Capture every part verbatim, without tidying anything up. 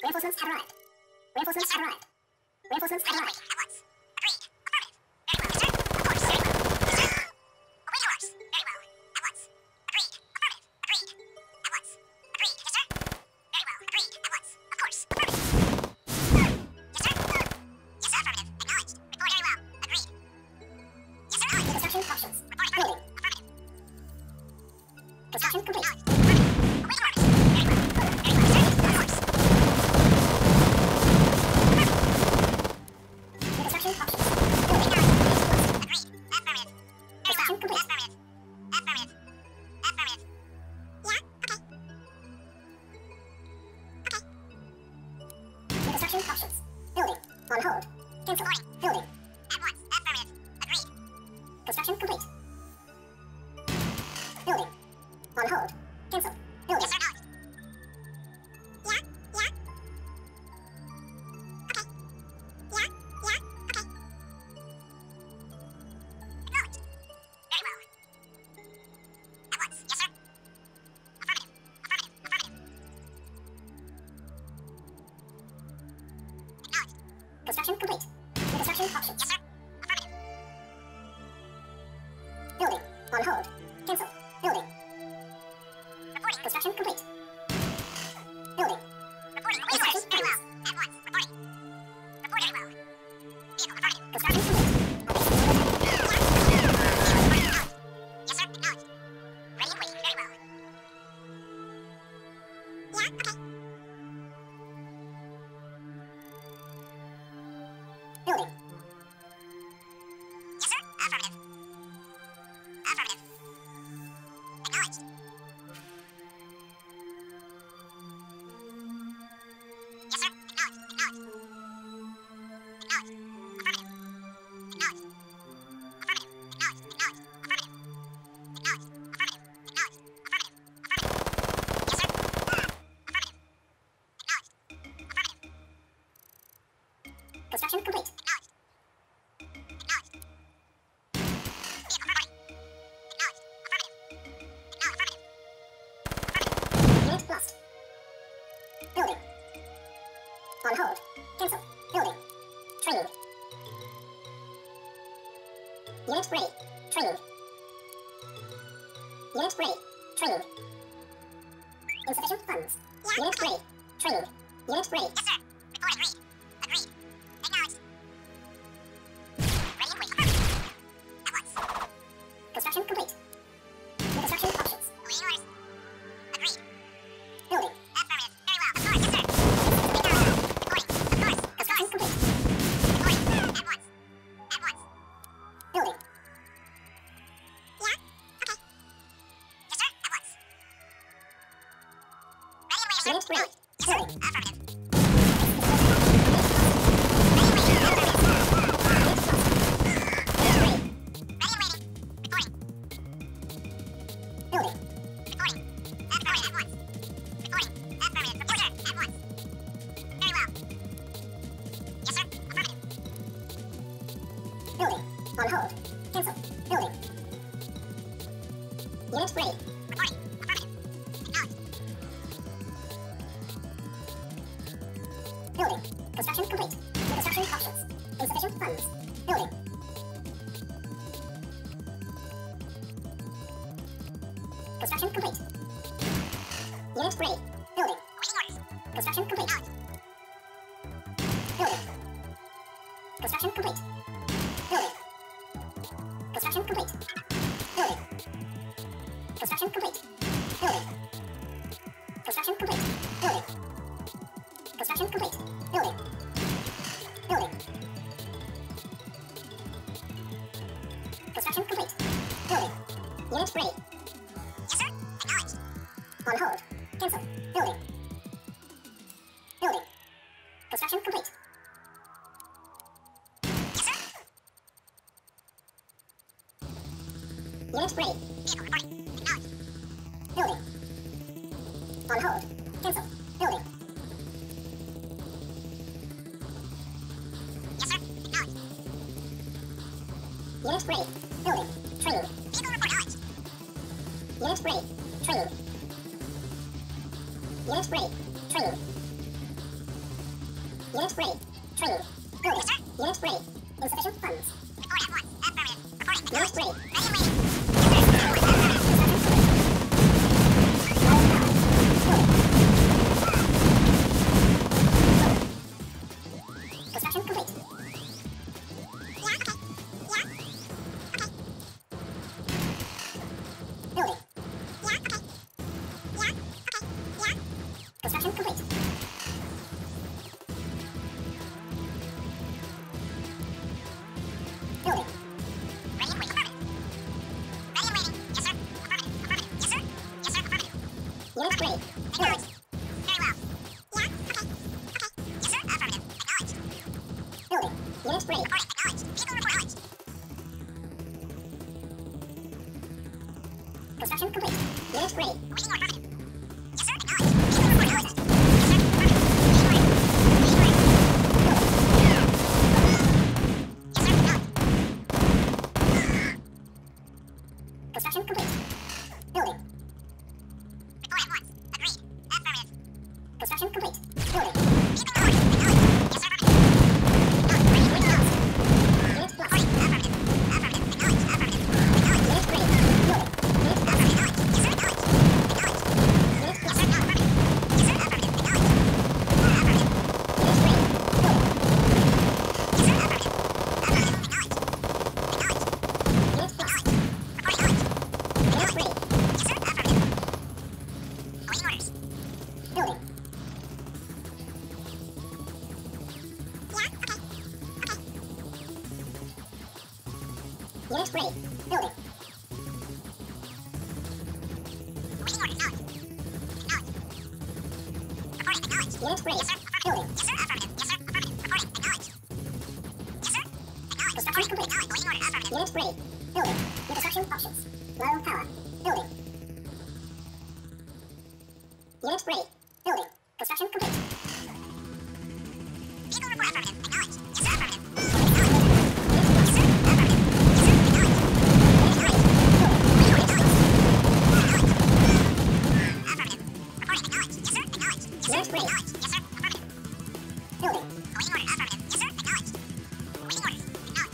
Reinforcements have arrived. Reinforcements have arrived. Reinforcements have arrived. At once. Agreed. Affirmative. Very well, yes, sir. Of course, very well. Yes, sir. Awaiting orders. Very well. At once. Agreed. Affirmative. Agreed. At once. Agreed. Yes, sir. Very well. Agreed. At once. Of course. Affirmative. Yes, sir. Yes, sir. Affirmative. Acknowledged. Report very well. Agreed. Yes, sir. Acknowledged. Construction options. Report Building. affirmative. Construction complete. Acknowledged. Affirmative. Awaiting orders. Very well. Very well, yes, sir. Of course. Construction options. Agreed. Affirmative. Very Construction well. complete. Affirmative. Affirmative. Affirmative. Yeah, okay. Okay. Construction options. Building. On hold. Cancel. Reporting. Building. At once. Affirmative. Agreed. Construction complete. Building. On hold. Cancel. Building. Yes, sir. Acknowledged. Yeah, yeah. Okay. Yeah, yeah, okay. Acknowledged. Very well. At once. Yes, sir. Affirmative. Affirmative. Affirmative. Acknowledged. Construction complete. Construction options. Yes, sir. Affirmative. Building. On hold. Cancel. Building. Reporting. Construction complete. Building. Reporting. Awaiting orders. Very well. At once. Reporting. Report very well. Vehicle. Affirmative. Construction complete. Yes, sir. Acknowledged. Ready and waiting. Very well. Yeah, okay. Building. Yes, sir. Affirmative. Affirmative. Acknowledged. Yes, sir. Acknowledged. Acknowledged. Acknowledged. Affirmative. Acknowledged. Affirmative. Acknowledged. Acknowledged. Affirmative. Acknowledged. Affirmative. Acknowledged. Affirmative. Affirmative. Yes, sir. Affirmative. Acknowledged. Affirmative. Construction complete. Acknowledged. Acknowledged. Vehicle reporting. Acknowledged. Affirmative. Acknowledged. Affirmative. Unit lost. Building. On hold. Cancel. Building. Training. Unit ready. Training. Unit ready. Training. Insufficient funds. Yeah, Unit okay. ready. Training. Unit ready. Yes, sir. Report agreed. Agreed. Acknowledged. Ready and waiting. At once. Construction complete. Construction options. Awaiting orders. Agreed. Building. Affirmative. Very well. Of course, yes, sir. Reporting. Of course. Of Construction course. complete. Reporting. At once. At once. Building. Yeah. Okay. Yes, sir. At once. Ready and waiting, sir. Unit ready. Yes, sir. Building. Affirmative. Building. Reporting. Affirmative. At once. Reporting. Affirmative. Reporter. At once. Very well. Yes, sir. Affirmative. Building. On hold. Cancel. Building. Unit ready. Reporting. Affirmative. Acknowledged. Building. Construction complete. Construction options. Insufficient funds. Building. Construction complete. Unit ready. Building. Awaiting orders. Construction complete. Acknowledged. Building. Construction complete. Building. Construction complete. Building. Construction complete. Building. Construction complete. Building. Construction complete. Building. Building. Construction complete. Building. Unit ready. Yes, sir. Acknowledged. On hold. Cancel. Building. Building. Construction complete. Yes, sir. Unit ready. Vehicle reporting. Acknowledged. Building. On hold. Cancel. Building. Yes, sir. Acknowledged. Unit ready. Building. Training. Vehicle report acknowledged. Unit ready. Training. Unit ready. Training. Building. Unit ready. Insufficient funds. Report at once. Affirmative. Reporting. Unit Acknowledged. ready. Ready and waiting. Yes, sir. Construction complete. Yeah, okay. Yeah. Okay. Building. Yeah, okay. Yeah, okay. Yeah. Construction complete. Building. Ready and waiting. Affirmative. Ready and waiting. Yes, sir. Affirmative. Affirmative. Yes, sir. Yes, sir. Affirmative. Unit ready. Building. Acknowledged. Very well. Yeah, okay. Okay. Yes, sir. Affirmative. Acknowledged. Building. Unit ready. Reporting. Acknowledged. Vehicle report acknowledged. Construction complete. Unit ready. Waiting or affirmative. Yes, sir. Acknowledged. Vehicle report acknowledged. Yes, sir. Affirmative. Waiting or waiting. Waiting or waiting. Yes, sir. Acknowledged. Construction complete. Building. Report at once. Agreed. Affirmative. Construction complete. Building. Vehicle report acknowledged. Yes, sir. Affirmative. Acknowledged. Ready and waiting. Unit lost. Reporting. Affirmative. Affirmative. Acknowledged. Affirmative. Acknowledged. Unit ready. Building. Unit lost. Affirmative. Acknowledged. Yes, sir. Acknowledged. Acknowledged. Unit Yes, lost. sir. No. Affirmative. Yes, sir. Affirmative. Acknowledged. Affirmative. Unit ready. Building. Yes, sir. Affirmative. Affirmative. Acknowledged. Acknowledged. Unit lost. Acknowledged. Report acknowledged. Unit ready. Yes, sir. Affirmative. Awaiting orders. Building. Yeah. Okay. Okay. Unit ready. Building. Awaiting orders. Acknowledged. Acknowledged. Reporting acknowledged. Unit ready. Yes, sir. Affirmative. Building. Yes, sir. Affirmative. Yes, sir. Affirmative. Reporting acknowledged. Yes, sir. Acknowledged. Construction Reporting complete. acknowledged. Awaiting orders. Affirmative. Unit ready. Building. New construction options. Low power. Building. Unit ready. Building. Construction complete. Vehicle report affirmative. Acknowledged. Yes, sir. Affirmative. Acknowledged. Yes, sir. Affirmative. Yes, sir. Acknowledged. Acknowledged. Awaiting orders. Acknowledged. Affirmative. Reporting acknowledged. Yes, sir. Acknowledged. Yes, sir. Unit ready. Acknowledged. Yes, sir. Affirmative. Building. Awaiting orders. Affirmative. Yes, sir. Acknowledged. Awaiting orders. Acknowledged.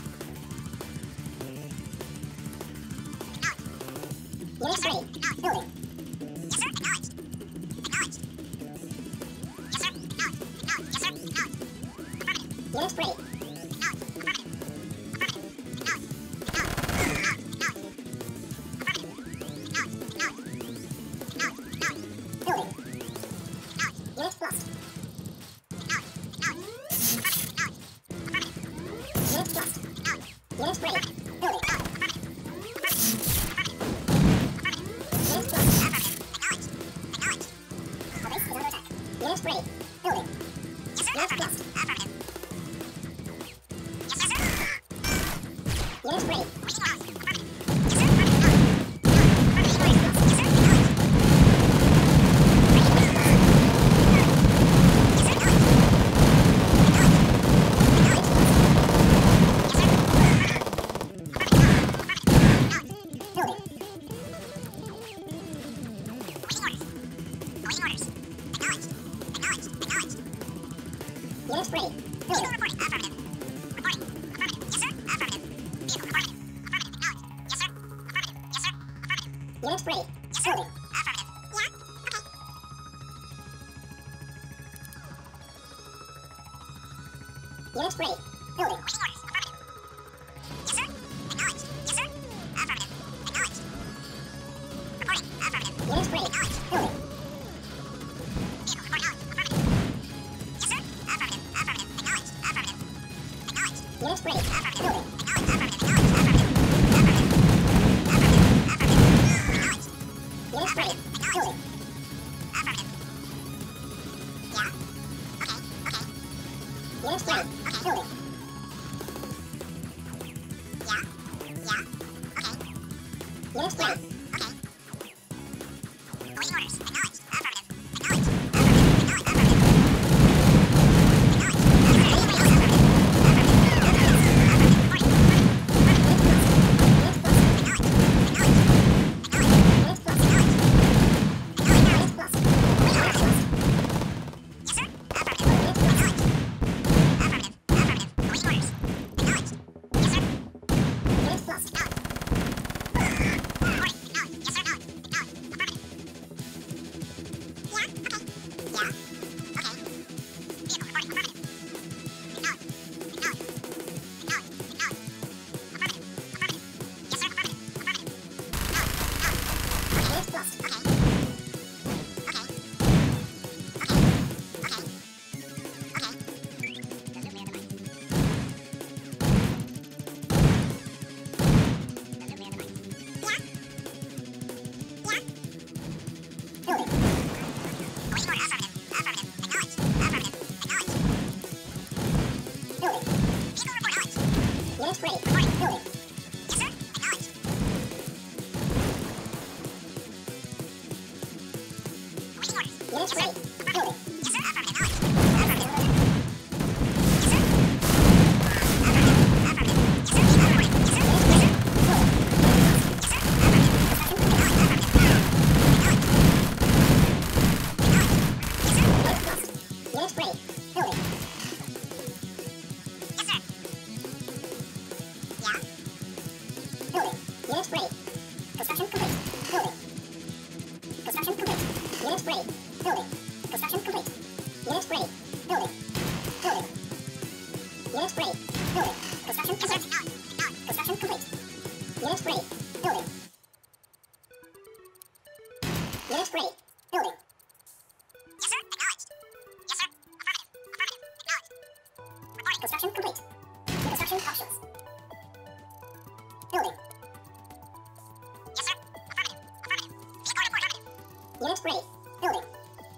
Acknowledged. Unit ready. Building. Yes, sir. Acknowledged. Acknowledged. Yes, sir. Acknowledged. Acknowledged. Yes, sir. Acknowledged. Affirmative. Unit ready. Acknowledged. Affirmative. Affirmative. Acknowledged. Acknowledged. Acknowledged. Acknowledged. Affirmative. Acknowledged. Acknowledged. Acknowledged. Acknowledged. Building. Acknowledged. Unit lost. Acknowledged. Acknowledged. Affirmative. Acknowledged. Affirmative. Unit lost. Acknowledged. Unit ready. Building. Acknowledged. Affirmative. Affirmative. Affirmative. Affirmative. Unit lost. Affirmative. Acknowledged. Acknowledged. Our base is under attack. Unit ready. Building. Yes, sir. Unit Affirmative. lost. Affirmative. Yes, sir. Unit ready. Waiting orders. Affirmative. Yes, sir. Affirmative. Acknowledged. Acknowledged. Waiting orders. Yes, sir. Acknowledged. Waiting orders. Yes, sir. Acknowledged. Acknowledged. Acknowledged. Yes, sir. Unit ready. Yes, sir. Building. Affirmative. Yeah. Okay. Unit ready. Building. Waiting orders. Affirmative. Yes, sir. Acknowledged. Yes, sir. Affirmative. Acknowledged. Reporting. Affirmative. Unit ready. Acknowledged. Building. Vehicle report acknowledged. Affirmative. Yes, sir. Affirmative. Affirmative. Acknowledged. Affirmative. Acknowledged. Unit ready. Affirmative. Building. Acknowledged. Affirmative. Acknowledged. Affirmative. Affirmative. Affirmative. Affirmative. Acknowledged. Unit ready. Building. Affirmative. Yeah. Okay. Okay. Unit ready. Building. Yeah. Yeah. Okay. Unit ready. Okay. Awaiting orders. Acknowledged. Affirmative. Acknowledged. Affirmative. Acknowledged. Affirmative. Affirmative. Unit ready. Reporting. Building. Yes, sir. Acknowledged. Awaiting orders. Unit Yes, sir. ready. Building. Yes, sir. Affirmative. Acknowledged. Affirmative. Yes, sir. Affirmative. Affirmative. Yes, sir. Reporting. Yes, sir. Yes, sir. Building. Yes, sir. Affirmative. Acknowledged. Affirmative. Acknowledged. Acknowledged. Yes, sir. Unit lost. Unit ready. Building. Yes, sir. Yeah. Building. Unit ready. Construction complete. Building. Construction complete. Unit ready. Building. Construction complete. Unit ready. Building. Building. Unit ready. Building. Construction Yes, sir. complete. Acknowledged. Acknowledged. Construction complete. Unit ready. Building. Unit ready. Building. Yes, sir. Acknowledged. Yes, sir. Affirmative. Affirmative. Acknowledged. Reporting. Construction complete. Construction options. Building. Yes, sir. Affirmative. Affirmative. Vehicle report. Affirmative. Unit ready. Building.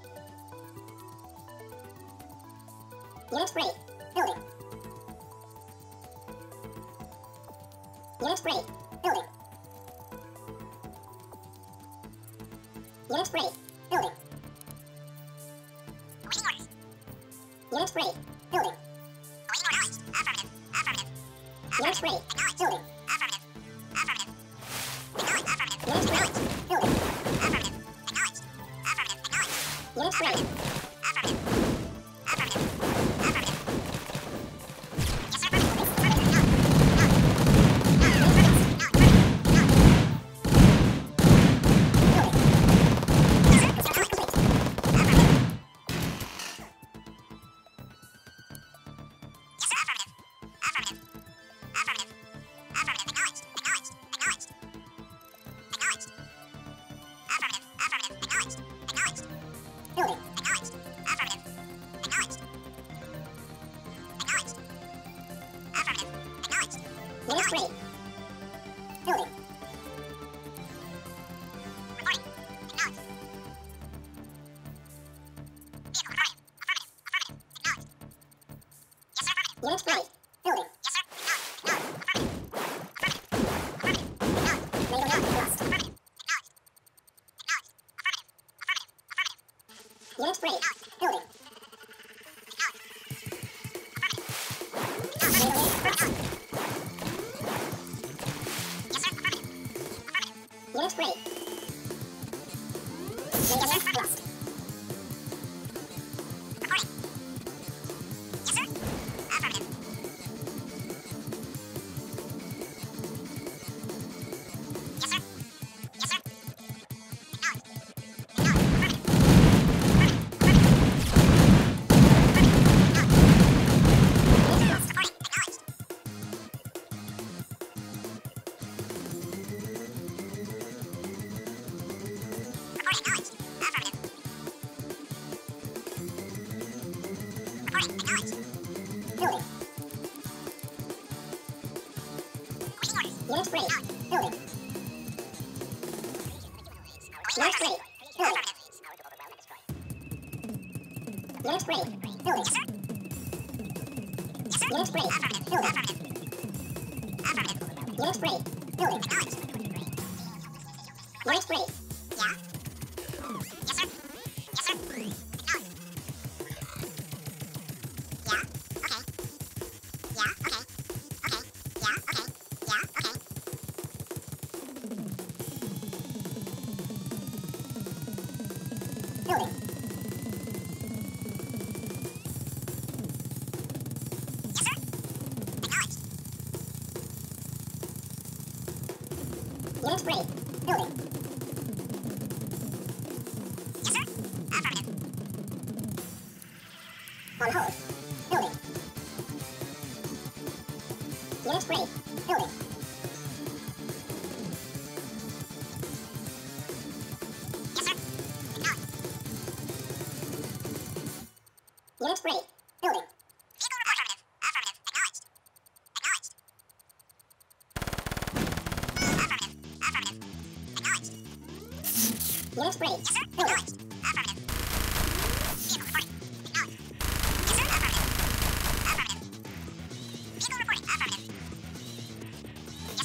Unit ready. Building. Unit ready. Building. Unit ready. Building. Awaiting orders. Unit ready. Building. Awaiting orders. Affirmative. Affirmative. Unit Affirmative. ready. Acknowledged. Building. Affirmative. Affirmative. Acknowledged. Affirmative. Unit ready. Acknowledged. Building. Affirmative. Acknowledged. Affirmative. Acknowledged. Unit ready. Affirmative. Affirmative. Affirmative. Yes, sir. Affirmative. Affirmative. Acknowledged. Acknowledged. Acknowledged. Acknowledged. Building. Yes, sir. Construction complete. Affirmative. Yes, sir. Affirmative. Affirmative. Affirmative. Affirmative. Acknowledged. Acknowledged. Acknowledged. Acknowledged. Affirmative. Affirmative. Acknowledged. Acknowledged. Building. Acknowledged. Affirmative. Acknowledged. Acknowledged. Affirmative. Acknowledged. Unit ready. Building. Reporting. Acknowledged. Vehicle reporting. Affirmative. Affirmative. Acknowledged. Yes, sir. Affirmative. Unit ready. Building. Yes, sir. Acknowledged. Acknowledged. Affirmative. Affirmative. Affirmative. Acknowledged. Radio not lost. Affirmative. Acknowledged. Acknowledged. Affirmative. Affirmative. Affirmative. Unit ready. Building. Acknowledged. Affirmative. Radio Acknowledged. not lost. Yes, sir. Affirmative. Affirmative. Unit ready. Radio not lost. Reporting. Yes, sir. Affirmative. Yes, sir. Yes, sir. Acknowledged. Acknowledged. Affirmative. Affirmative. Affirmative. Affirmative. Acknowledged. Reporting. Acknowledged. Reporting. Acknowledged. Affirmative. Reporting. Acknowledged. Building. Awaiting orders. Unit ready. Acknowledged. Building. Awaiting Unit orders. ready. Building. Affirmative. Unit ready. Building. Yes, sir. Yes, sir. Unit ready. Affirmative. Building. Affirmative. Affirmative. Unit ready. Building. Acknowledged. Unit ready. Yeah. Yes, sir. Yes, sir. Acknowledged. Yeah. Okay. Yeah. Okay. Okay. Yeah. Okay. Yeah. Okay. Building. Yes, sir. Acknowledged. Unit ready. Building. Yes, sir. Affirmative. On hold. Building. Unit ready. Building. Yes, sir. Acknowledged. Unit ready. Building. Vehicle report. Affirmative. Affirmative. Acknowledged. Acknowledged. Affirmative. Affirmative. Acknowledged. Unit ready. Yes, sir. Building. Acknowledged. Affirmative. Vehicle reporting. Acknowledged. Yes, sir. Affirmative. Affirmative. Vehicle reporting. Affirmative.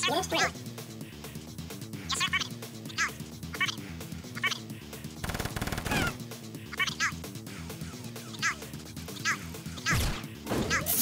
Unit ready. Yes, sir. Affirmative. Acknowledged. Affirmative. Affirmative. Affirmative. Acknowledged. Acknowledged. Acknowledged. Acknowledged.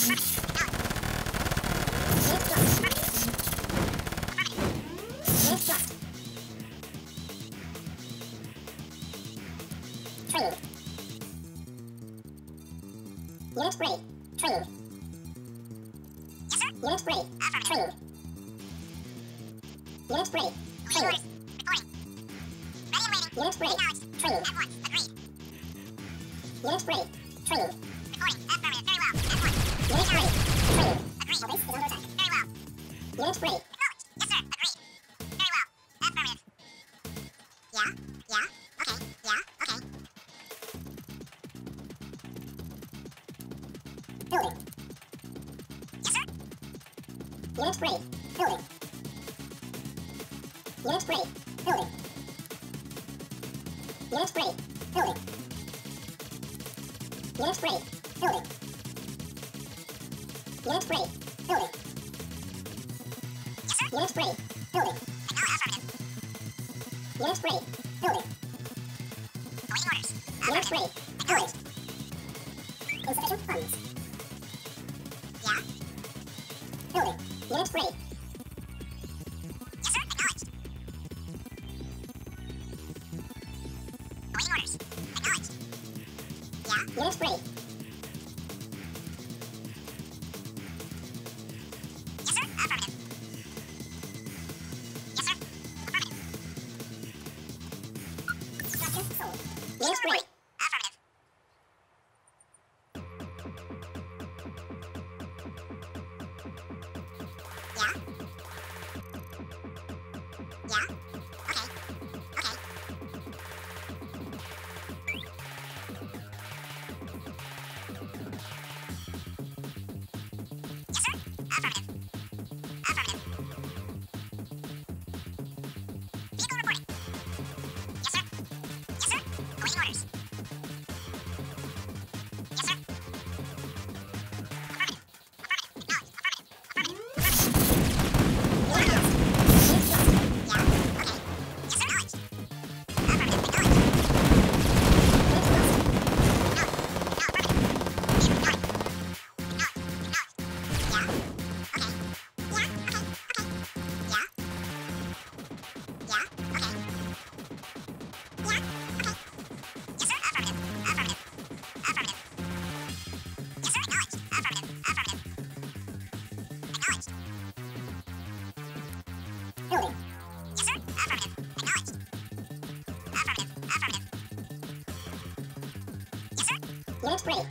Unit ready.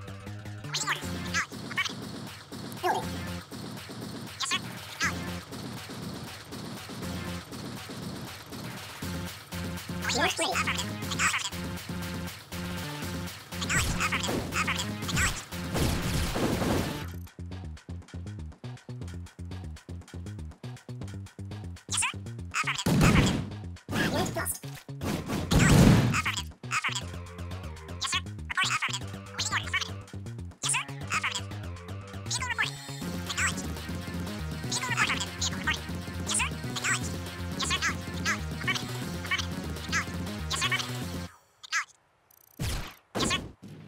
Building. Yes, sir. Acknowledged. Unit ready. Affirmative. Affirmative. Acknowledged. Affirmative. Affirmative. Acknowledged. Yes, sir. Affirmative. Affirmative. Unit lost. Acknowledged. Affirmative. Affirmative. Yes, sir. Reporting affirmative. Waiting order. Affirmative. Yes, sir. Affirmative. Vehicle reporting. Acknowledged. Vehicle report. Affirmative. Vehicle reporting. Yes, sir. Acknowledged. Yes, sir. Acknowledged. Acknowledged. Affirmative. Affirmative. Acknowledged. Yes, sir. Affirmative. Acknowledged. Yes, sir.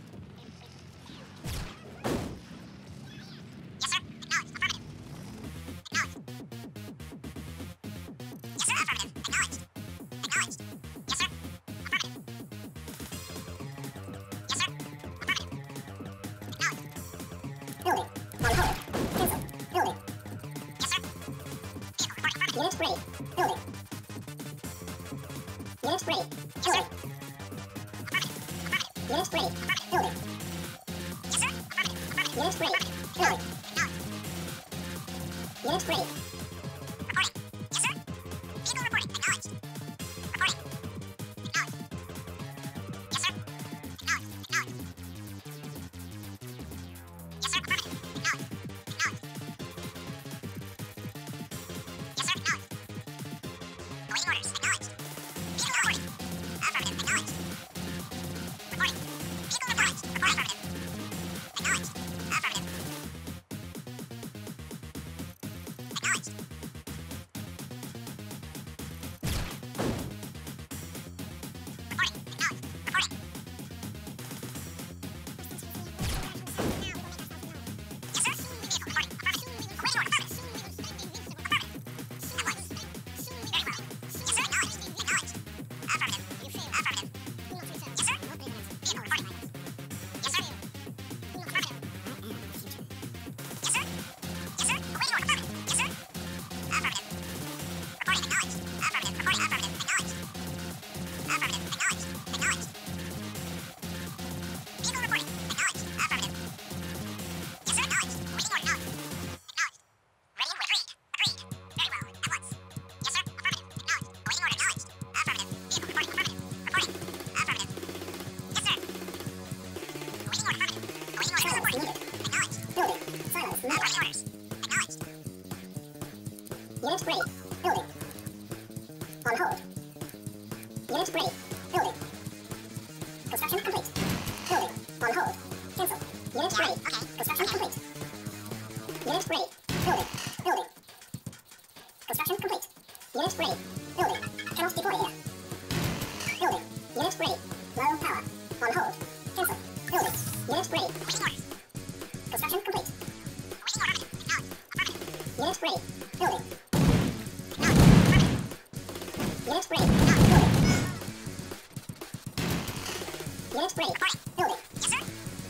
Yes, sir. Acknowledged. Affirmative. Acknowledged. Yes, sir. Affirmative. Acknowledged. Acknowledged. Yes, sir. Affirmative. Yes, sir. Affirmative. Acknowledged. Building. On hold. Cancel. Building. Yes, sir. Vehicle report. Affirmative. Unit ready. Building. Unit ready. Yes, sir. Building. Affirmative. Affirmative. Unit ready. Affirmative. Building. Yes, sir. Affirmative. Affirmative. Unit ready. Affirmative. Building. Acknowledged. Unit ready. Reporting. Yes, sir. Vehicle reporting. Acknowledged. Reporting. Acknowledged. Yes, sir. Acknowledged. Acknowledged. Yes, sir. Affirmative. Acknowledged. Acknowledged. Yes, sir. Acknowledged. Awaiting orders. Acknowledged. Vehicle reporting. Affirmative. Acknowledged. Reporting. Vehicle reporting. Report affirmative. Acknowledged. Affirmative. Acknowledged. Unit ready. Building. On hold. Unit ready. Building. Construction complete. Building. On hold. Cancel. Unit ready. Construction complete. Unit ready. Building. Building. Construction complete. Unit ready. Building. Cannot deploy here. Building. Unit ready. Low power. On hold. Cancel. Building. Unit ready. Construction complete. Unit ready. Building. Unit ready. Building. Unit ready. Building. Yes, sir.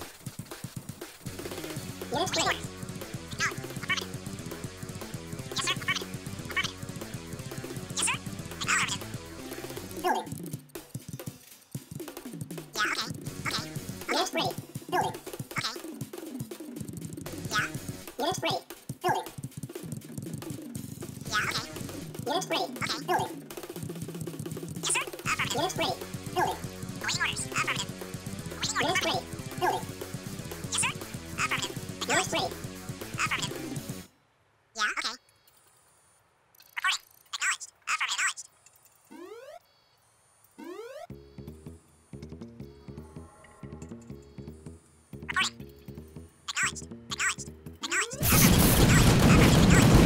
Unit ready. Yes, sir. Affirmative. Affirmative. Yes, sir. Affirmative. Building. Yeah, okay. Okay. Unit ready. Building. Okay. Yeah. Unit ready. Building. Yeah, okay. Unit ready. Okay. Building. Yes, sir. Affirmative. Unit ready. Building. Awaiting orders. Affirmative. Awaiting orders. Unit ready. Building. Yes, sir. Affirmative. Unit ready. Affirmative. Yeah, okay. Reporting. Acknowledged. Affirmative. Acknowledged. Reporting. Acknowledged. Acknowledged. Acknowledged. Affirmative. Acknowledged.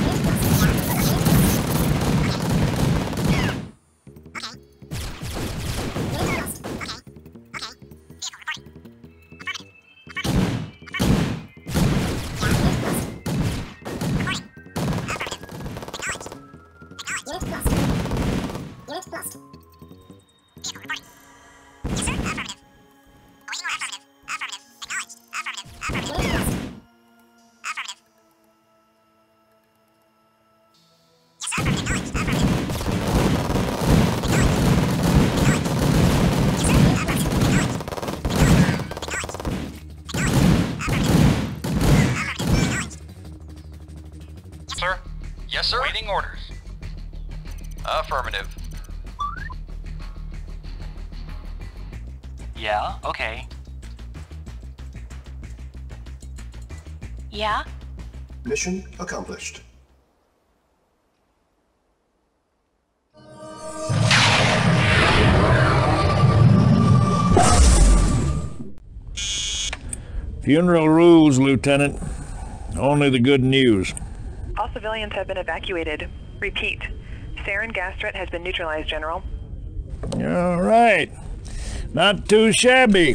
Sir? Yes, sir? Waiting orders. Affirmative. Yeah, okay. Yeah? Mission accomplished. Funeral rules, Lieutenant. Only the good news. All civilians have been evacuated. Repeat. Sarin gas threat has been neutralized, General. All right. Not too shabby.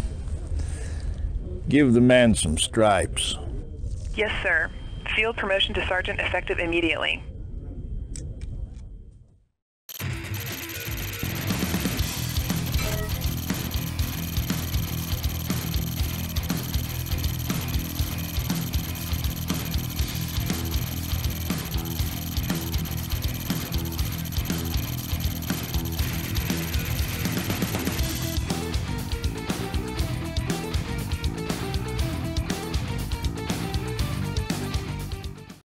Give the man some stripes. Yes, sir. Field promotion to sergeant effective immediately.